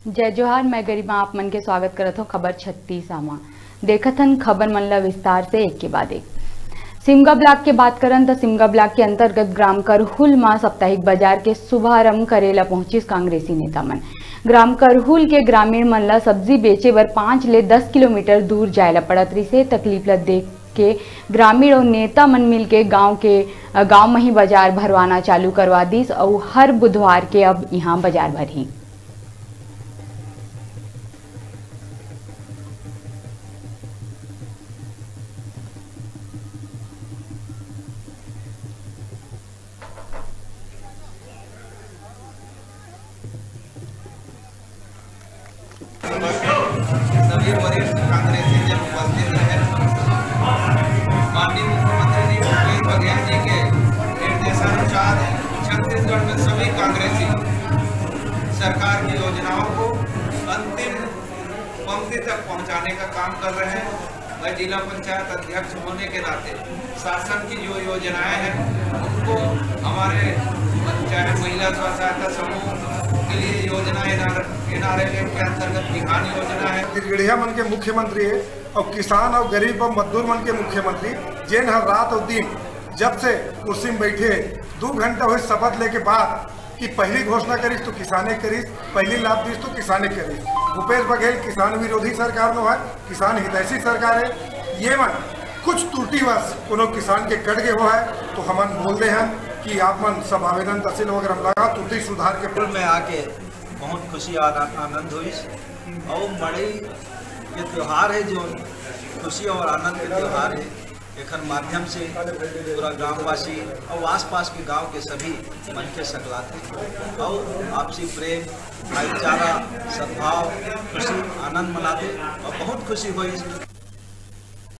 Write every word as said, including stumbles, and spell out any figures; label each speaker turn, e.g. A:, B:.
A: जय जोहार। मैं गरिमा आप मन के स्वागत करत हूँ खबर छत्तीस आमा देखथन खबर मन ला विस्तार से एक के बाद एक। सिमगा ब्लॉक के बात करन तो सिमगा ब्लॉक के अंतर्गत ग्राम करहुल मां साप्ताहिक बाजार के शुभारंभ करेला पहुंचिस कांग्रेसी नेता मन। ग्राम करहुल के ग्रामीण मन ला सब्जी बेचे बर पांच ले दस किलोमीटर दूर जायला पड़त रही। तकलीफ ला देख के ग्रामीण और नेता मन मिल के गाँव के गाँव में ही बाजार भरवाना चालू करवा दिस और हर बुधवार के अब यहाँ बाजार भरी।
B: सभी वरिष्ठ कांग्रेसी जन उपस्थित रहे। माननीय मुख्यमंत्री जी भूपेश बघेल जी के निर्देशानुसार छत्तीसगढ़ में सभी कांग्रेसी सरकार की योजनाओं को अंतिम पंक्ति तक पहुंचाने का काम कर रहे हैं। मैं जिला पंचायत अध्यक्ष होने के नाते शासन की जो योजनाएं हैं उनको हमारे चाहे महिला स्व सहायता समूह के लिए योजना एनआरएलएम के अंतर्गत बिहान योजना है।
C: गिरगिढ़िया मन के मुख्यमंत्री है और किसान और गरीब और मजदूर मन के मुख्यमंत्री जेन हर रात और दिन जब से कुर्सी में बैठे दो घंटा हुए शपथ लेके बाद कि पहली घोषणा करीस तो किसाने करीस, पहली लाभ दीस तो किसाने करीस। भूपेश बघेल किसान विरोधी सरकार नो है, किसान हितैषी सरकार है। ये मन कुछ त्रुटिवश कोनो किसान के कट गए हो है तो हमन बोल दे हैं कि आप मन सब आवेदन तहसील वगैरह लगा त्रुटि सुधार के
D: पुल में आके बहुत खुशी और आनंद हुई। और मड़ई के त्यौहार है जो खुशी और आनंद के त्यौहार है। एक माध्यम से पूरा गांववासी और आसपास के गांव के सभी मन के सकलाते और आपसी प्रेम भाईचारा सद्भाव खुशी आनंद मनाते और बहुत खुशी हुई।